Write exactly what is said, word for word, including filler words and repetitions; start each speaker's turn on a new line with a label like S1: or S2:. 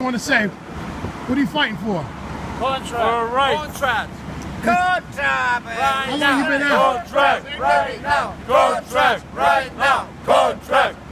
S1: want to say, what are you fighting for?
S2: Contract. All right. Contract.
S3: Contract.
S1: How long you been out?
S2: Contract. Right now. Contract. Right now. Contract.